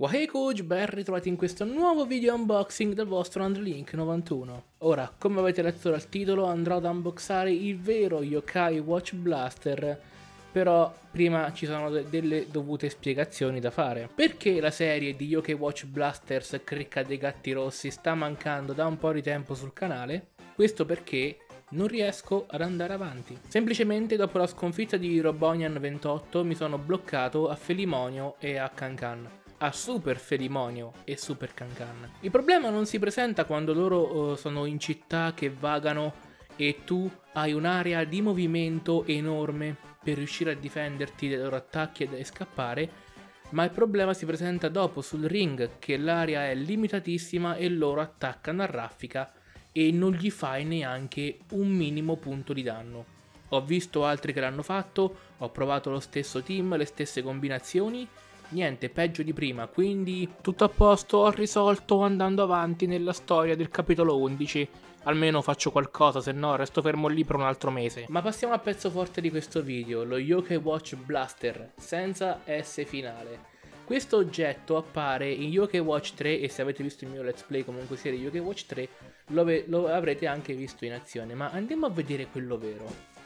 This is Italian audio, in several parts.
Wahey Coach, ben ritrovati in questo nuovo video unboxing del vostro Underlink 91. Ora, come avete letto dal titolo, andrò ad unboxare il vero Yokai Watch Blaster, però prima ci sono delle dovute spiegazioni da fare. Perché la serie di Yokai Watch Blasters Cricca dei Gatti Rossi sta mancando da un po' di tempo sul canale? Questo perché non riesco ad andare avanti. Semplicemente dopo la sconfitta di Robonian 28 mi sono bloccato a Felimonio e a Cancan. A Super Felimonio e Super Cancan. Il problema non si presenta quando loro sono in città che vagano e tu hai un'area di movimento enorme per riuscire a difenderti dai loro attacchi e scappare, ma il problema si presenta dopo sul ring, che l'area è limitatissima e loro attaccano a raffica e non gli fai neanche un minimo punto di danno. Ho visto altri che l'hanno fatto, ho provato lo stesso team, le stesse combinazioni. Niente, peggio di prima, quindi tutto a posto, ho risolto andando avanti nella storia del capitolo 11. Almeno faccio qualcosa, se no resto fermo lì per un altro mese. Ma passiamo al pezzo forte di questo video, lo Yokai Watch Blaster, senza S finale. Questo oggetto appare in Yokai Watch 3 e se avete visto il mio let's play comunque sia di Yokai Watch 3 lo avrete anche visto in azione, ma andiamo a vedere quello vero.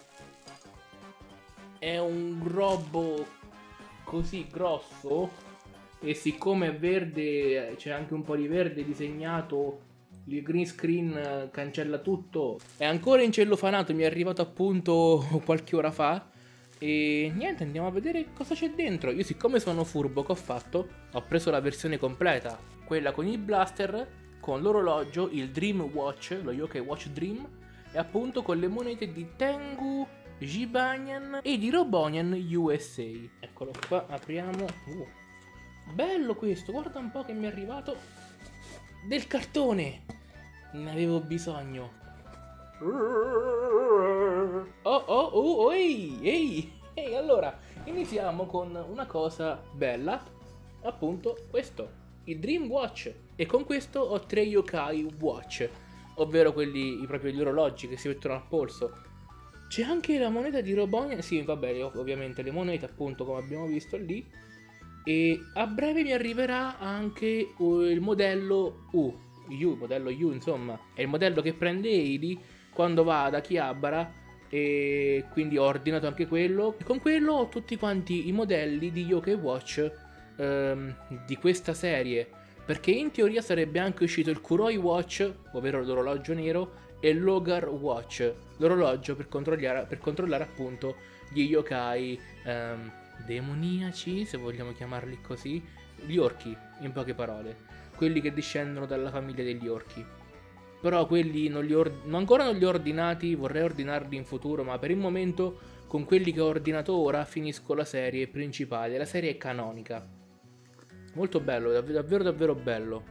È un robo così grosso e siccome è verde, c'è anche un po' di verde disegnato, il green screen cancella tutto, è ancora incellofanato, mi è arrivato appunto qualche ora fa e niente, andiamo a vedere cosa c'è dentro. Io siccome sono furbo, che ho fatto? Ho preso la versione completa, quella con il blaster, con l'orologio, il Dream Watch, lo Yokai Watch Dream, e appunto con le monete di Tengu, Jibanyan e di Robonian USA. Eccolo qua, apriamo. Bello questo, guarda un po' che mi è arrivato del cartone. Ne avevo bisogno. Ehi, allora, iniziamo con una cosa bella, appunto questo, il Dream Watch. E con questo ho 3 Yokai Watch, ovvero quelli, proprio gli orologi che si mettono al polso. C'è anche la moneta di Robonian, sì vabbè ovviamente le monete appunto come abbiamo visto lì. E a breve mi arriverà anche il modello modello U insomma. È il modello che prende Heidi quando va ad Akihabara e quindi ho ordinato anche quello. E con quello ho tutti quanti i modelli di Yokai Watch di questa serie. Perché in teoria sarebbe anche uscito il Kuroi Watch, ovvero l'orologio nero, e l'Ogar Watch, l'orologio per controllare appunto gli yokai demoniaci, se vogliamo chiamarli così, gli orchi, in poche parole, quelli che discendono dalla famiglia degli orchi. Però quelli ancora non li ho ordinati, vorrei ordinarli in futuro, ma per il momento con quelli che ho ordinato ora finisco la serie principale, la serie canonica. Molto bello, davvero bello.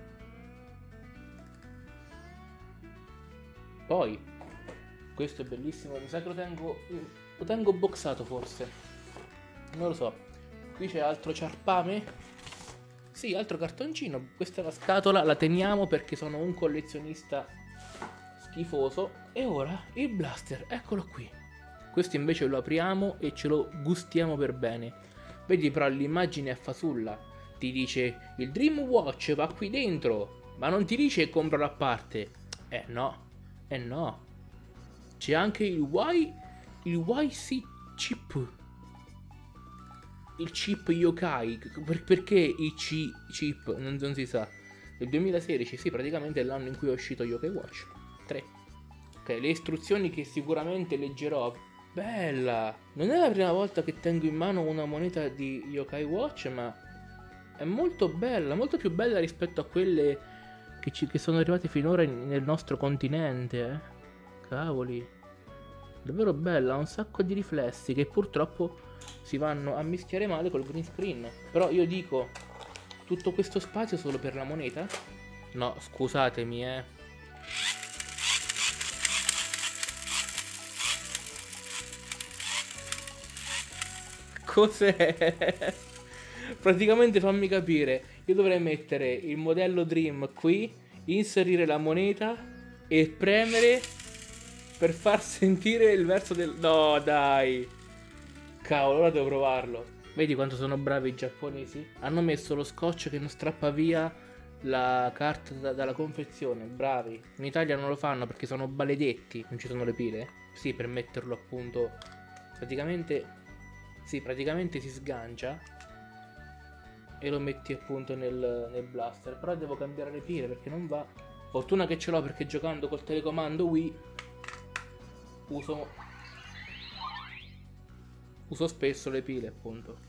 Poi, questo è bellissimo, mi sa che lo tengo boxato forse, non lo so. Qui c'è altro ciarpame, sì, altro cartoncino, questa è la scatola, la teniamo perché sono un collezionista schifoso. E ora il blaster, eccolo qui. Questo invece lo apriamo e ce lo gustiamo per bene. Vedi però l'immagine è fasulla, ti dice il Dream Watch va qui dentro, ma non ti dice compralo a parte. No. C'è anche il YC chip. Il chip Yokai. Perché i chip? Non si sa. Il 2016, sì, praticamente è l'anno in cui è uscito Yokai Watch 3. Ok, le istruzioni che sicuramente leggerò. Bella! Non è la prima volta che tengo in mano una moneta di Yokai Watch, ma è molto bella, molto più bella rispetto a quelle che sono arrivati finora nel nostro continente, Cavoli. Davvero bella, ha un sacco di riflessi che purtroppo si vanno a mischiare male col green screen. Però io dico, tutto questo spazio solo per la moneta? No, scusatemi, Cos'è? Praticamente fammi capire, io dovrei mettere il modello Dream qui, inserire la moneta e premere per far sentire il verso del... No dai, cavolo, ora devo provarlo. Vedi quanto sono bravi i giapponesi? Hanno messo lo scotch che non strappa via la carta dalla confezione. Bravi. In Italia non lo fanno perché sono maledetti. Non ci sono le pile? Sì, per metterlo appunto. Praticamente. Sì, praticamente si sgancia. E lo metti appunto nel blaster. Però devo cambiare le pile perché non va. Fortuna che ce l'ho perché giocando col telecomando Wii uso spesso le pile appunto.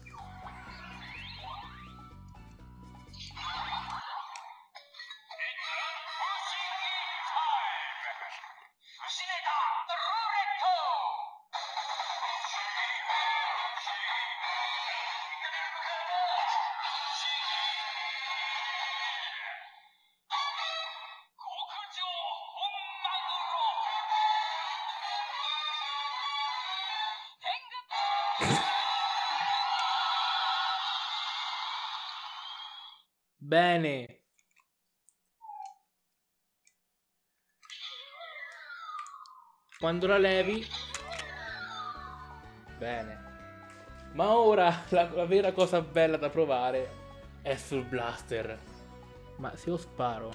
Bene. Quando la levi. Bene. Ma ora la vera cosa bella da provare è sul blaster. Ma se io sparo.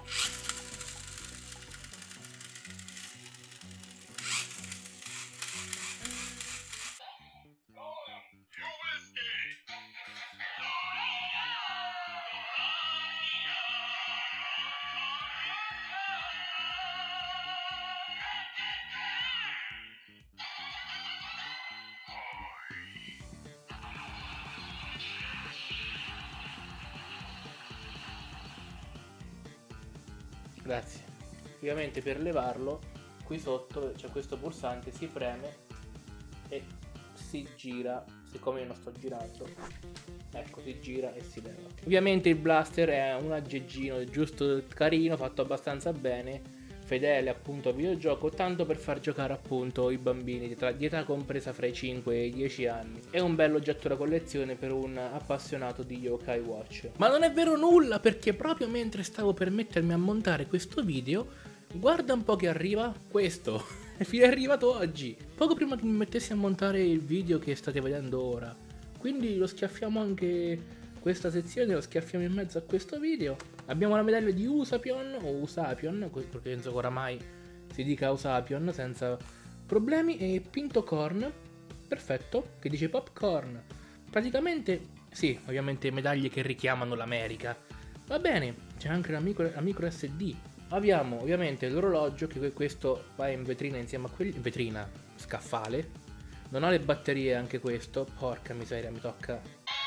Grazie. Ovviamente per levarlo, qui sotto c'è questo pulsante, si preme e si gira. Siccome io non sto girando, ecco, si gira e si leva. Ovviamente il blaster è un aggeggino giusto carino, fatto abbastanza bene, fedele appunto al videogioco, tanto per far giocare appunto i bambini di età compresa fra i 5 e i 10 anni. È un bello oggetto da collezione per un appassionato di Yokai Watch. Ma non è vero nulla, perché proprio mentre stavo per mettermi a montare questo video, guarda un po' che arriva questo. È arrivato oggi, poco prima che mi mettessi a montare il video che state vedendo ora. Quindi lo schiaffiamo anche questa sezione, lo schiaffiamo in mezzo a questo video. Abbiamo la medaglia di Usapion o Usapion, perché penso che oramai si dica Usapion senza problemi, e Pintocorn, perfetto, che dice Popcorn. Praticamente, sì, ovviamente medaglie che richiamano l'America. Va bene, c'è anche la micro SD. Abbiamo ovviamente l'orologio, che questo va in vetrina insieme a quelli. In vetrina, scaffale. Non ha le batterie anche questo. Porca miseria, mi tocca.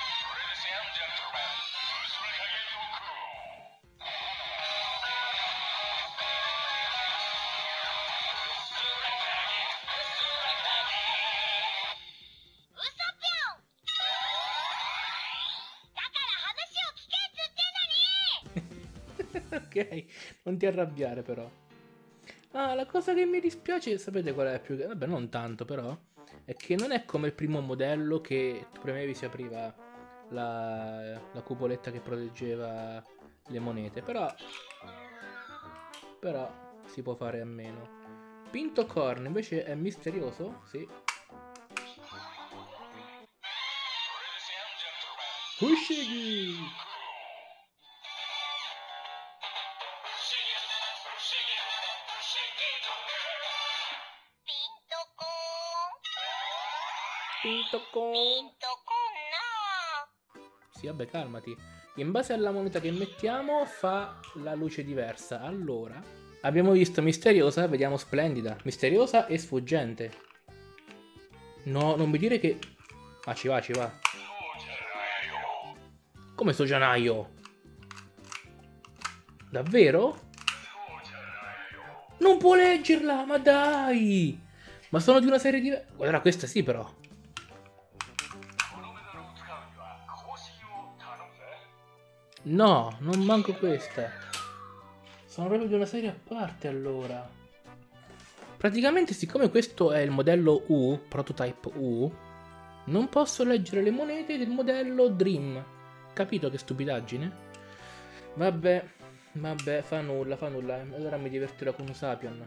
Ok, non ti arrabbiare però. Ah, la cosa che mi dispiace, sapete qual è più che. Vabbè, non tanto però. È che non è come il primo modello che tu premevi, si apriva la cupoletta che proteggeva le monete. Però si può fare a meno. Pintocorn invece è misterioso, sì. Fushigi! Pintocorn! Sì, vabbè, calmati. In base alla moneta che mettiamo fa la luce diversa. Allora, abbiamo visto misteriosa, vediamo splendida. Misteriosa e sfuggente. No, non mi dire che. Ah, ci va, ci va. Come Sojanaio? Davvero? Non può leggerla, ma dai! Ma sono di una serie diversa. Guarda, questa sì però. No, non manco questa. Sono proprio di una serie a parte allora. Praticamente, siccome questo è il modello U, prototype U, non posso leggere le monete del modello Dream. Capito che stupidaggine? Vabbè, vabbè, fa nulla, fa nulla. Allora mi divertirò con Usapion.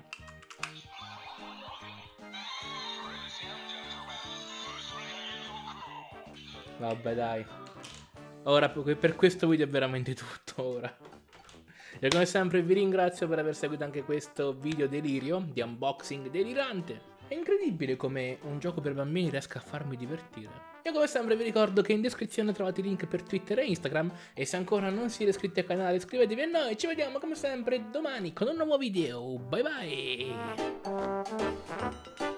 Vabbè, dai. Ora, per questo video è veramente tutto, ora. E come sempre vi ringrazio per aver seguito anche questo video delirio di unboxing delirante. È incredibile come un gioco per bambini riesca a farmi divertire. E come sempre vi ricordo che in descrizione trovate i link per Twitter e Instagram. E se ancora non siete iscritti al canale iscrivetevi a noi. Ci vediamo come sempre domani con un nuovo video. Bye bye!